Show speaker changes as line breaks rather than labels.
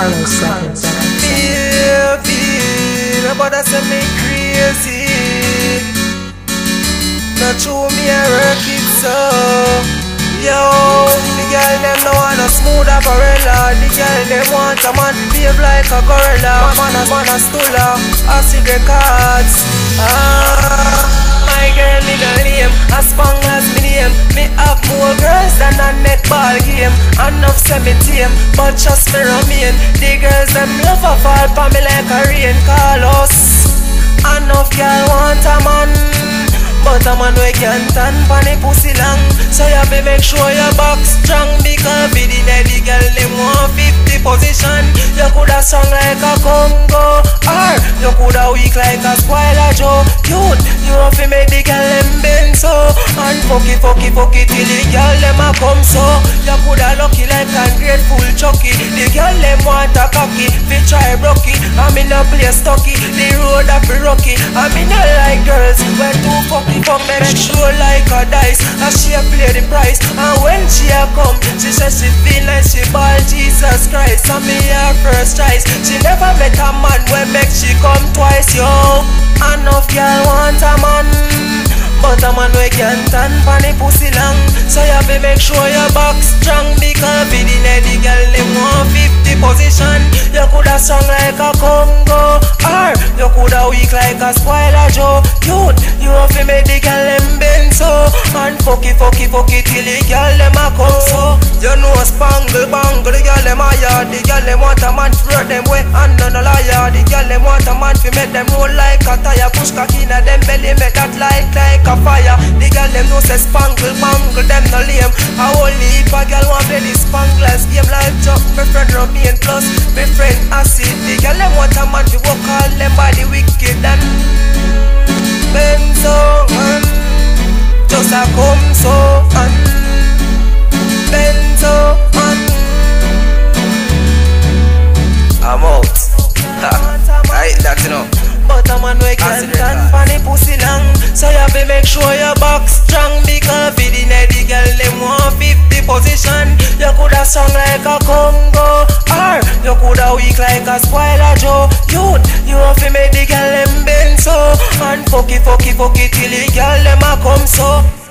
Carlos Seconds.
Feel, but I say me crazy. Not true, me a work it so. Yo, the girl them no want a smooth umbrella. The girl them want a man behave like a gorilla. Man a stula, acid records. My girl need a name, as long as me name. Me have more girls than a netball game. Enough say me tame, but just me remain. The girls them love a fall for me like a rain. Call us. Enough girl want a man, but a man we can't stand for the pussy long. So you have to make sure your back strong, because for the girl them want 50 position. You coulda sung like a Congo, or you coulda weak like a spoiler Joe. Youth, you have to make the girl them bend so, and fuck it till the girl them a come so. You coulda lucky like ungrateful Chucky. The girl them want a cocky, fi try brocky. I'm in a place stucky, the road a fi rocky. I'm in a like girls when too fucky fuck make sure like a dice, and she a play the price. And when she a come, she says she feel like she ball Jesus Christ. And me her first choice. She never met a man when make she come twice, yo. Enough girl want a man, but a man we can't stand for the pussy long. So you have to make sure your back strong, because for the girl them want 50 position. You coulda sung like a Congo, or you coulda weak like a spoiler Joe. Youth, you have to make the girl them bend so, and fuck it till the girl them a come so. You know spangle bangle, the girl them a yard. The girl them want a man to throw them way and none a liar. The girl them want a man to make them roll like a tire. Push cocky inna them belly, make that like a fire. The girl them know say spangle bangle, them no lame. I only if a girl want play this spanglers game like Chuck, my friend Romain plus my friend Acid. The girl them want a man to walk all them body wicked and bend so, and just a come so, and bend so, and I'm out. Right, that's enough. But a man we can't stand for the pussy long. So you have to make sure your back strong, because for the girl them want 50 position. You coulda sung like a Congo, or you coulda weak like a spoiler Joe. Youth, you have to make the girl them bend so, and fuck it till the girl them a come so.